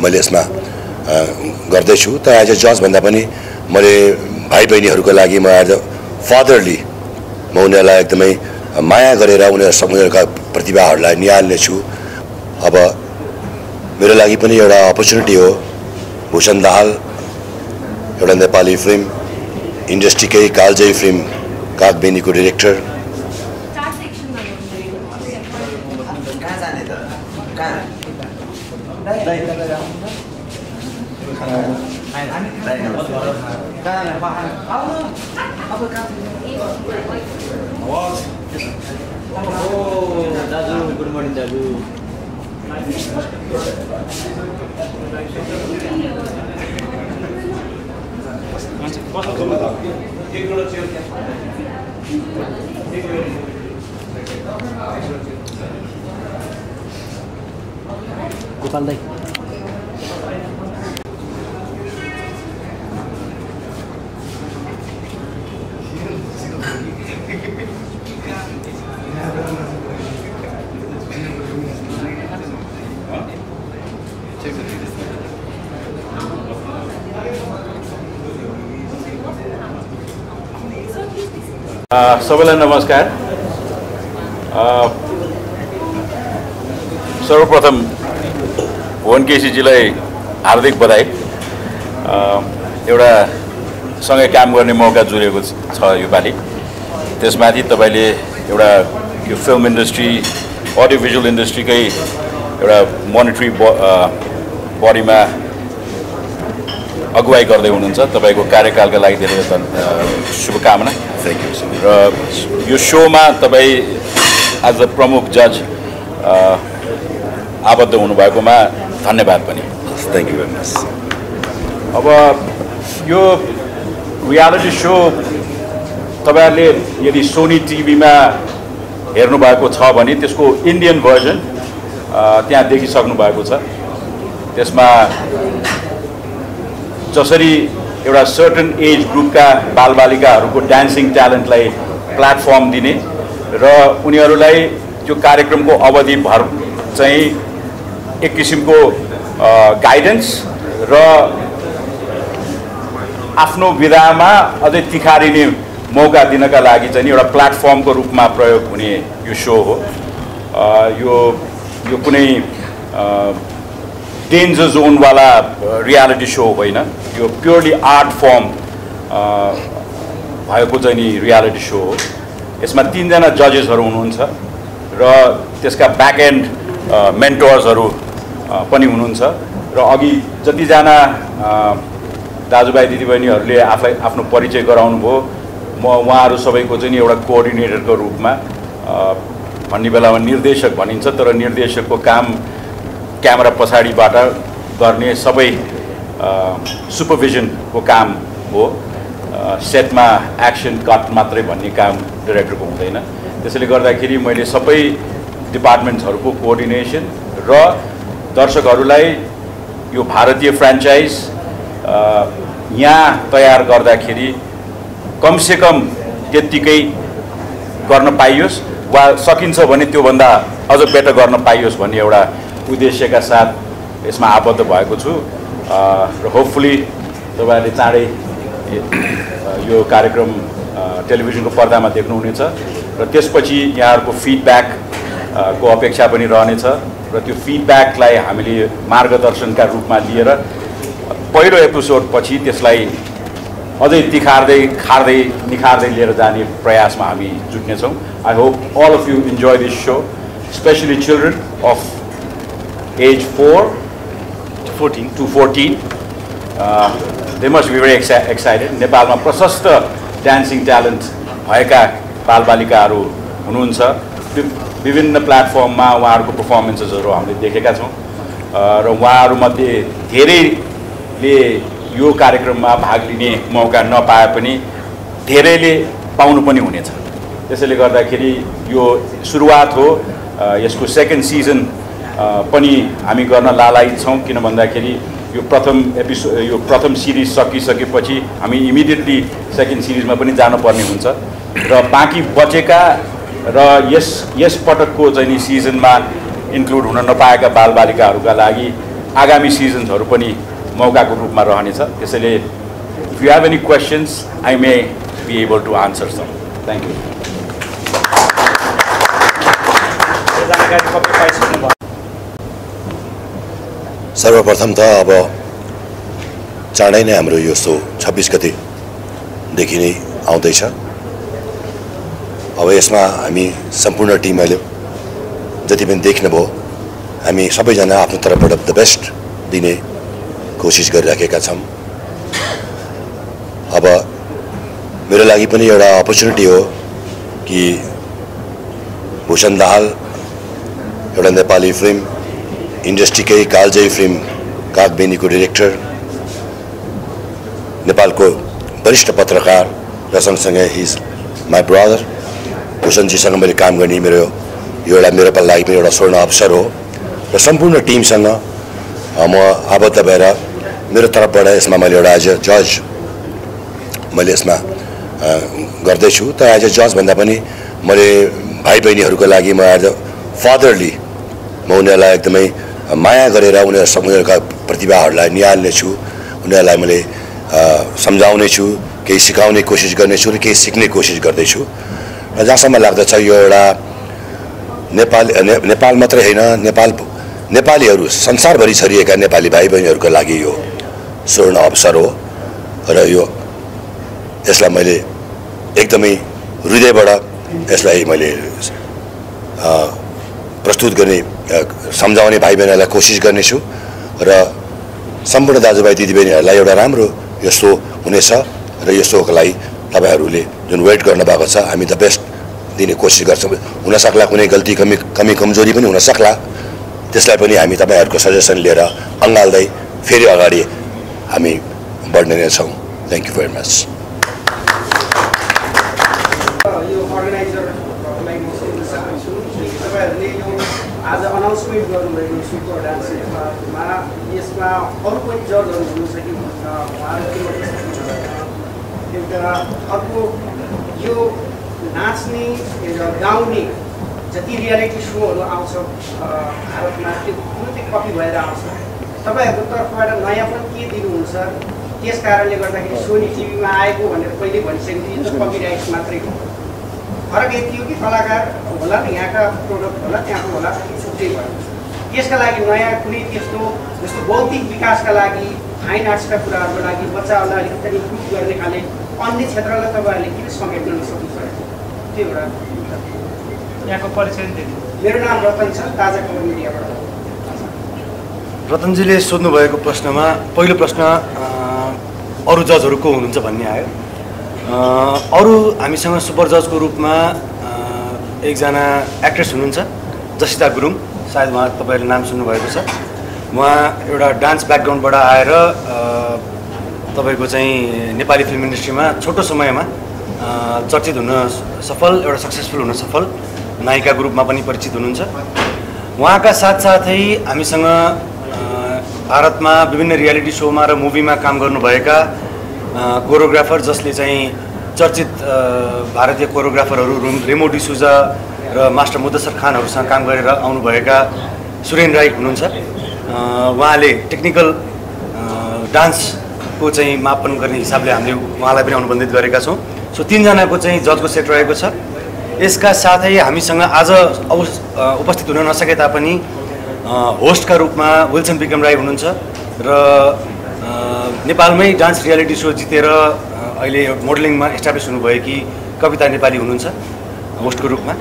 मैले यसमा गर्दैछु। तर एज अ जज भन्दा पनि मैले भाइ बहिनीहरूको लागि म एज अ फादरली म उनीहरूलाई एकदमै माया गरेर उनीहरूका प्रतिभाहरूलाई निहाल्नेछु। अब मेरो लागि पनि एउटा अपर्च्युनिटी हो। भूषण दाहाल एउटा नेपाली फिल्म इन्डस्ट्रीकै कालजयी फिल्म कागबेनीको डिरेक्टर। दाजु गुड मर्निङ दाजु। गोपाल दाई सबैलाई नमस्कार। सर्वप्रथम भुवन केसीजीलाई हार्दिक बधाई। एउटा सँगै काम गर्ने मौका जुरेको छ यो पालि। त्यसमाथि तपाईले एउटा यो फिल्म इन्डस्ट्री अडियो भिजुअल इन्डस्ट्रीकै एउटा मोनिटरी बडीमा अगुवाई गर्दै हुनुहुन्छ। तपाईको कार्यकालका लागि धेरै शुभकामना। Thank you. र यो शोमा तपाई एज अ प्रमुख जज आबद्ध हुनुभएकोमा धन्यवाद पनि। Thank you very much. अब यो रियालिटी शो तपाईहरुले यदि सोनी टिभीमा हेर्नु भएको छ भने त्यसको इन्डियन भर्जन त्यहाँ देखिसक्नु भएको छ। त्यसमा जसरी एउटा सर्टन एज ग्रुपका बालबालिकाहरूको डान्सिङ ट्यालेन्टलाई प्लेटफर्म दिने र उनीहरूलाई त्यो कार्यक्रमको अवधिभर चाहिँ एक किसिमको गाइडेन्स र आफ्नो विधामा अझै तिखारिने मौका दिनका लागि चाहिँ एउटा प्लेटफर्मको रूपमा प्रयोग हुने यो सो हो। यो कुनै डेन्जर जोनवाला रियालिटी शो होइन। यो प्योरली आर्ट फर्म भएको चाहिँ नि रियालिटी शो हो। यसमा 3 जना जजेसहरू हुनुहुन्छ र त्यसका ब्याक एन्ड मेन्टर्सहरू पनि हुनुहुन्छ र अघि जतिजना दाजुभाइ दिदीबहिनीहरूले आफूलाई आफ्नो परिचय गराउनु भयो, म उहाँहरू सबैको चाहिँ एउटा कोअर्डिनेटरको रूपमा भन्ने बेलामा निर्देशक भनिन्छ, तर निर्देशकको काम क्यामेरा पछाडिबाट गर्ने सबै सुपरभिजनको काम हो। सेटमा एक्सन कट मात्रै भन्ने काम डाइरेक्टरको हुँदैन। त्यसैले गर्दाखेरि मैले सबै डिपार्टमेन्ट्सहरूको कोअर्डिनेसन र दर्शकहरूलाई यो भारतीय फ्रेन्चाइज यहाँ तयार गर्दाखेरि कमसेकम त्यत्तिकै गर्न पाइयोस् वा सकिन्छ भने त्योभन्दा अझ बेटर गर्न पाइयोस् भन्ने एउटा उद्देश्यका साथ यसमा आबद्ध भएको छु र होपफुली तपाईहरुले चाँडै यो कार्यक्रम टेलिभिजनको पर्दामा देख्नुहुनेछ र त्यसपछि यहाँहरुको फिडब्याक को अपेक्षा पनि रहनेछ र त्यो फिडब्याकलाई हामीले मार्गदर्शनका रूपमा लिएर पहिलो एपिसोड पछि त्यसलाई अझै तिखार्दै खार्दै निखार्दै लिएर जाने प्रयासमा हामी जुट्ने छौं। I hope all of you enjoy this show, especially children of age 4 to 14. They must be very excited. नेपालमा प्रशस्त डान्सिङ ट्यालेन्ट भएका बालबालिकाहरू हुनुहुन्छ। विभिन्न प्लेटफर्ममा उहाँहरूको पर्फर्मेन्सेसहरू हामीले देखेका छौं र उहाँहरूमध्ये धेरैले यो कार्यक्रममा भाग लिने मौका नपाए पनि धेरैले पाउनु पनि हुनेछ। त्यसैले गर्दाखेरि यो सुरुवात हो। यसको सेकेन्ड सिजन पनि हामी गर्न लालायित छौं, किन भन्दाखेरि यो प्रथम सिरिज सकिसकेपछि हामी इमिडिएटली सेकेन्ड सिरिजमा पनि जानुपर्ने हुन्छ र बाँकी बचेका र यस पटकको चाहिँ सिजनमा इन्क्लुड हुन नपाएका बालबालिकाहरूका लागि आगामी सिजन्सहरू पनि मौकाको रूपमा रहनेछ। त्यसैले if you have any questions, I may be able to answer some. Thank you. सर्वप्रथम त अब चाँडै नै हाम्रो यो सो 26 गतेदेखि नै आउँदैछ। अब यसमा हामी सम्पूर्ण टिमहरूले जति पनि देख्नुभयो, हामी सबैजना आफ्नो तर्फबाट द बेस्ट दिने कोसिस गरिराखेका छौँ। अब मेरो लागि पनि एउटा अपर्च्युनिटी हो कि भूषण दाहाल एउटा नेपाली फिल्म इन्डस्ट्रीकै कालजयी फिल्म कागबेनीको डिरेक्टर, नेपालको वरिष्ठ पत्रकार र सँगसँगै हिज माई ब्रदर भूषणजीसँग मैले काम गर्ने मेरो यो एउटा मेरो लागि पनि एउटा स्वर्ण अवसर हो र सम्पूर्ण टिमसँग म आबद्ध भएर मेरो तर्फबाट यसमा मैले एउटा एज अ जज मैले यसमा गर्दैछु। तर एज अ जज भन्दा पनि मैले भाइ बहिनीहरूको लागि म एज अ फादरली म उनीहरूलाई एकदमै माया गरेर उनीहरूका प्रतिभाहरूलाई निहाल्नेछु, उनीहरूलाई मैले सम्झाउने छु, केही सिकाउने कोसिस गर्नेछु र केही सिक्ने कोसिस गर्दैछु। र जहाँसम्म लाग्दछ यो एउटा नेपाल मात्रै होइन, नेपालीहरू संसारभरि छरिएका नेपाली भाइ बहिनीहरूको लागि यो स्वर्ण अवसर हो र यसलाई मैले एकदमै हृदयबाट यसलाई मैले प्रस्तुत गर्ने सम्झाउने भाइ बहिनीहरूलाई कोसिस गर्नेछु र सम्पूर्ण दाजुभाइ दिदीबहिनीहरूलाई एउटा राम्रो यो सो हुनेछ र यो सोको लागि तपाईँहरूले जुन वेट गर्नुभएको छ हामी द बेस्ट दिने कोसिस गर्छौँ। हुनसक्ला कुनै गल्ती कमी कमजोरी पनि हुनसक्ला, त्यसलाई पनि हामी तपाईँहरूको सजेसन लिएर अँगाल्दै फेरि अगाडि हामी बढ्ने नै छौँ। Thank you very much. आज अनाउन्समेन्ट गर्नुभएको सुपर डान्समा यसमा अरू पनि जजहरू हुनुहुन्छ कि एउटा अर्को यो नाच्ने गाउने जति रियालिटी सोहरू आउँछ भारतमा त्यो कुनै कपी भएर आउँछ। तपाईँहरूको तर्फबाट नयाँ पनि के दिनुहुन्छ? त्यस कारणले गर्दाखेरि सोनी टिभीमा आएको भनेर पहिले भनिसकेपछि यो कपी राइट्स मात्रै हो। फरक यति हो कि कलाकार होला, यहाँका प्रोडक्ट होला, त्यहाँको होला, छुट्टै भयो। यसका लागि नयाँ कुनै त्यस्तो जस्तो बौद्धिक विकासका लागि, फाइन आर्ट्सका कुराहरूको लागि बच्चाहरूलाई अलिकति इम्प्रुभ गर्ने खाले अन्य क्षेत्रलाई तपाईँहरूले किन समेट गर्न सक्नुहुन्छ? त्यो एउटा यहाँको परिचय दिनु। मेरो नाम रतन छ, ताजा खबर मिडियाबाट। रतनजीले सोध्नुभएको प्रश्नमा पहिलो प्रश्न अरू जजहरू को हुनुहुन्छ भन्ने आयो। अरू हामीसँग सुपर जजको रूपमा एकजना एक्ट्रेस हुनुहुन्छ जसिता गुरुङ, सायद उहाँ तपाईँले नाम सुन्नुभएको छ। उहाँ एउटा डान्स ब्याकग्राउन्डबाट आएर तपाईँको चाहिँ नेपाली फिल्म इन्डस्ट्रीमा छोटो समयमा चर्चित हुन सफल, एउटा सक्सेसफुल हुन सफल नायिकाको रूपमा पनि परिचित हुनुहुन्छ। उहाँका साथसाथै हामीसँग भारतमा विभिन्न रियालिटी सोमा र मुभीमा काम गर्नुभएका कोरियोग्राफर जसले चाहिँ चर्चित भारतीय कोरियोग्राफरहरू रेमो डिसुजा र मास्टर मुदस्सर खानहरूसँग काम गरेर आउनुभएका सुरेन राई हुनुहुन्छ। उहाँले टेक्निकल डान्सको चाहिँ मापन गर्ने हिसाबले हामीले उहाँलाई पनि अनुबन्धित गरेका छौँ। सो तीनजनाको चाहिँ जजको सेट रहेको छ। यसका साथै हामीसँग आज उपस्थित हुन नसके तापनि होस्टका रूपमा विल्सन विक्रम राई हुनुहुन्छ र नेपालमै डान्स रियालिटी सो जितेर अहिले मोडलिङमा इस्टाब्लिस हुनुभएकी कविता नेपाली हुनुहुन्छ होस्टको रूपमा।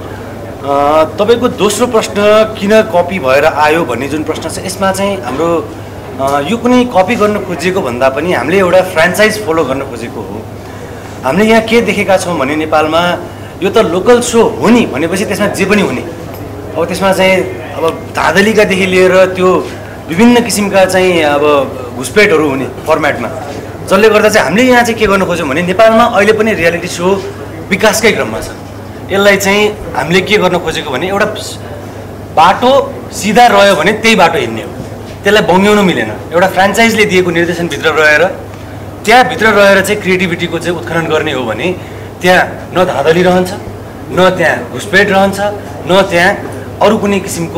तपाईँको दोस्रो प्रश्न किन कपी भएर आयो भन्ने जुन प्रश्न छ, यसमा चाहिँ हाम्रो यो कुनै कपी गर्न खोजिएको भन्दा पनि हामीले एउटा फ्रेन्चाइज फलो गर्न खोजेको हो। हामीले यहाँ के देखेका छौँ भने नेपालमा यो त लोकल सो हो नि भनेपछि त्यसमा जे पनि हुने, अब त्यसमा चाहिँ अब धाँधलीकादेखि लिएर त्यो विभिन्न किसिमका चाहिँ अब घुसपेटहरू हुने फर्मेटमा, जसले गर्दा चाहिँ हामीले यहाँ चाहिँ के गर्न खोज्यौँ भने नेपालमा अहिले पनि रियालिटी सो विकासकै क्रममा छ। यसलाई चाहिँ हामीले के गर्न खोजेको भने एउटा बाटो सिधा रह्यो भने त्यही बाटो हिँड्ने हो, त्यसलाई बङ्ग्याउनु मिलेन। एउटा फ्रेन्चाइजले दिएको निर्देशनभित्र रहेर त्यहाँभित्र रहेर चाहिँ क्रिएटिभिटीको चाहिँ उत्खनन गर्ने हो भने त्यहाँ न धाँधली रहन्छ, न त्यहाँ घुसपेट रहन्छ, न त्यहाँ अरू कुनै किसिमको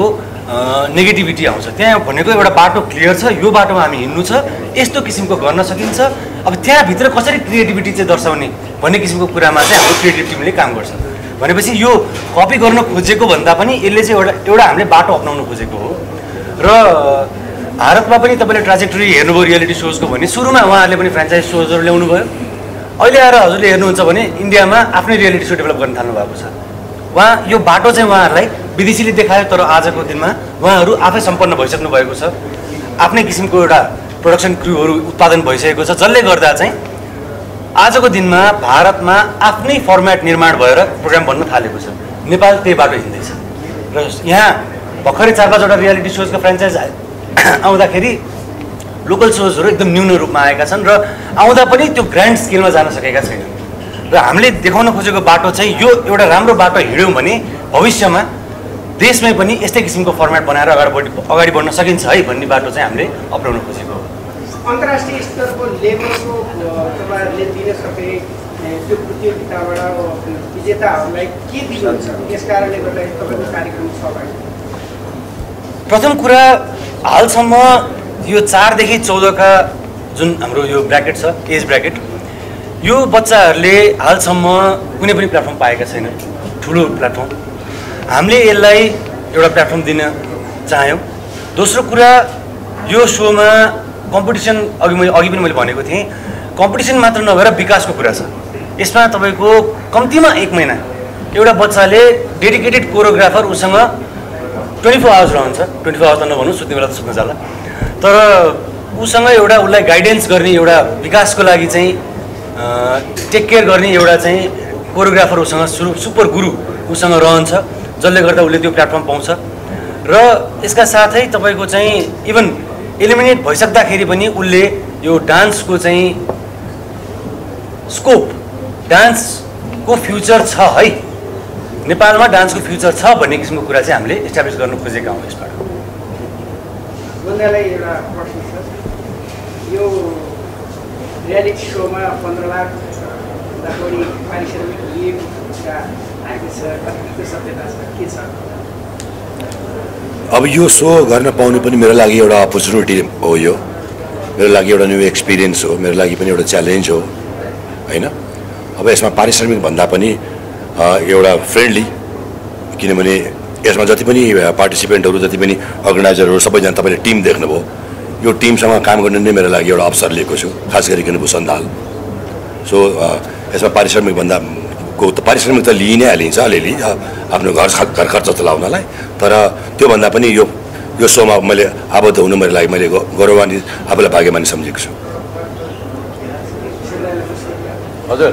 नेगेटिभिटी आउँछ। त्यहाँ भनेको एउटा बाटो क्लियर छ, यो बाटोमा हामी हिँड्नु छ, यस्तो किसिमको गर्न सकिन्छ। अब त्यहाँभित्र कसरी क्रिएटिभिटी चाहिँ दर्शाउने भन्ने किसिमको कुरामा चाहिँ हाम्रो क्रिएटिभ टिमले काम गर्छ। भनेपछि यो कपी गर्न खोजेको भन्दा पनि यसले चाहिँ एउटा हामीले बाटो अप्नाउनु खोजेको हो। र भारतमा पनि तपाईँले ट्राजेक्टरी हेर्नुभयो रियालिटी सोजको भने सुरुमा उहाँहरूले पनि फ्रेन्चाइज सोजहरू ल्याउनु भयो। अहिले आएर हजुरले हेर्नुहुन्छ भने इन्डियामा आफ्नै रियालिटी सो डेभलप गर्न थाल्नु भएको छ। उहाँ यो बाटो चाहिँ उहाँहरूलाई विदेशीले देखायो, तर आजको दिनमा उहाँहरू आफै सम्पन्न भइसक्नु भएको छ। आफ्नै किसिमको एउटा प्रोडक्सन क्रुहरू उत्पादन भइसकेको छ, जसले गर्दा चाहिँ आजको दिनमा भारतमा आफ्नै फर्मेट निर्माण भएर प्रोग्राम बन्न थालेको छ। नेपाल त्यही बाटो हिँड्दैछ र यहाँ भर्खरै 4-5वटा रियालिटी सोजका फ्रेन्चाइज आउँदाखेरि लोकल सोजहरू एकदम न्यून रूपमा आएका छन् र आउँदा पनि त्यो ग्रान्ड स्केलमा जान सकेका छैनन्। र हामीले देखाउन खोजेको बाटो चाहिँ यो एउटा राम्रो बाटो हिँड्यौँ भने भविष्यमा देशमै पनि यस्तै किसिमको फर्मेट बनाएर अगाडि बढ्न सकिन्छ है भन्ने बाटो चाहिँ हामीले अप्नाउन खोजेको हो। अन्तर्राष्ट्रिय स्तरको लेभलको तपाईँहरूले दिन सके त्यो प्रतियोगिताबाट विजेताहरूलाई के दिनुहुन्छ? यस कारणले गर्दाखेरि तपाईँको कार्यक्रम सहभागी। प्रथम कुरा, हालसम्म यो 4 देखि 14 का जुन हाम्रो यो ब्र्याकेट छ, एज ब्र्याकेट, यो बच्चाहरूले हालसम्म कुनै पनि प्लेटफर्म पाएका छैनन्, ठुलो प्लेटफर्म। हामीले यसलाई एउटा प्लेटफर्म दिन चाह्यौँ। दोस्रो कुरा, यो सोमा कम्पिटिसन अघि पनि मैले भनेको थिएँ, कम्पिटिसन मात्र नभएर विकासको कुरा छ। यसमा तपाईँको कम्तीमा 1 महिना एउटा बच्चाले डेडिकेटेड कोरियोग्राफर उसँग 24 आवर्स रहन्छ। 24 आवर्स त नभनौँ, सुत्ने बेला त सुत्न जाला, तर उसँग एउटा उसलाई गाइडेन्स गर्ने, एउटा विकासको लागि चाहिँ टेक केयर गर्ने एउटा चाहिँ कोरियोग्राफर उसँग सुपर गुरु उसँग रहन्छ, जसले गर्दा उसले त्यो प्लेटफर्म पाउँछ। र यसका साथै तपाईँको चाहिँ इभन एलिमिनेट भइसक्दाखेरि पनि उसले यो डान्सको चाहिँ स्कोप, डान्सको फ्युचर छ है, नेपालमा डान्सको फ्युचर छ भन्ने किसिमको कुरा चाहिँ हामीले इस्टाब्लिस गर्न खोजेका हौँ। यसबाट बुन्दालाई एउटा प्रश्न छ, यो रियालिटी सोमा 15 लाख भन्दा बढी पारिश्रमिक लिएको आएको छ, कतिको सत्यता छ, के छ? अब यो सो गर्न पाउनु पनि मेरो लागि एउटा अपर्च्युनिटी हो, यो मेरो लागि एउटा न्यू एक्सपिरियन्स हो, मेरो लागि पनि एउटा च्यालेन्ज हो होइन। अब यसमा पारिश्रमिक भन्दा पनि एउटा फ्रेन्डली, किनभने यसमा जति पनि पार्टिसिपेन्टहरू, जति पनि अर्गनाइजरहरू सबैजना तपाईँले टिम देख्नुभयो, यो टिमसँग काम गर्ने नै मेरो लागि एउटा अवसर लिएको छु, खास गरिकन भूषण दाल। सो यसमा पारिश्रमिक त लिइ नै हालिन्छ अलिअलि आफ्नो घर खर्च चलाउनलाई, तर त्योभन्दा पनि यो सोमा मैले आबद्ध हुनु मेरो लागि मैले गौरवान्वित, आफूलाई भाग्यमानी सम्झेको छु। हजुर,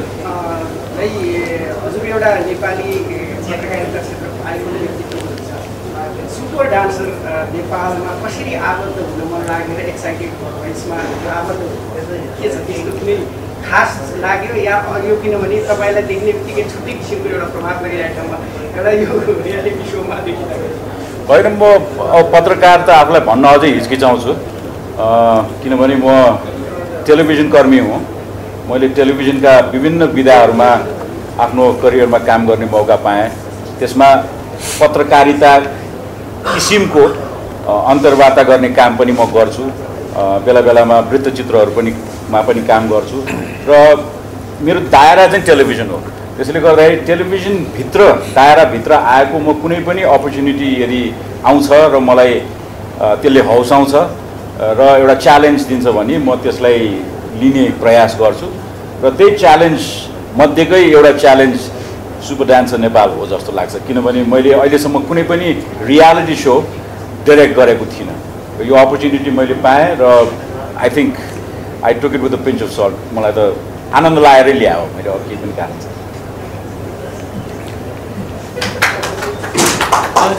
हजुर एउटा नेपाली पत्रकारिता क्षेत्रको आइकन व्यक्तित्व हुनुहुन्छ, सुपर डान्सर नेपालमा कसरी आबद्ध हुन मन लागेर एक्साइटेड भयो? यसमा आबद्ध के छ, त्यस्तो कुनै खास लाग्यो या यो किनभने तपाईँलाई देख्ने बित्तिकै छुट्टै किसिमको एउटा प्रभाव गरिरहेको एउटा यो रियालिटी सोमा देखिरहेको होइन। म पत्रकार त आफूलाई भन्न अझै हिचकिचाउँछु, किनभने म टेलिभिजन कर्मी हुँ। मैले टेलिभिजनका विभिन्न विधाहरूमा आफ्नो करियरमा काम गर्ने मौका पाएँ। त्यसमा पत्रकारिता किसिमको अन्तर्वार्ता गर्ने काम पनि म गर्छु, बेला बेलामा वृत्तचित्रहरू पनि काम गर्छु र मेरो दायरा चाहिँ टेलिभिजन हो। त्यसले गर्दाखेरि टेलिभिजनभित्र दायराभित्र आएको म कुनै पनि अपर्च्युनिटी यदि आउँछ र मलाई त्यसले हौसाउँछ र एउटा च्यालेन्ज दिन्छ भने म त्यसलाई लिने प्रयास गर्छु र त्यही च्यालेन्ज मध्येकै एउटा च्यालेन्ज सुपर डान्सर नेपाल हो जस्तो लाग्छ, किनभने मैले अहिलेसम्म कुनै पनि रियालिटी सो डाइरेक्ट गरेको थिइनँ। यो अपर्च्युनिटी मैले पाएँ र I think I took it with the pinch of salt. मलाई त आनन्द लागेरै ल्यायो, मैले अरू केही पनि कारण छ।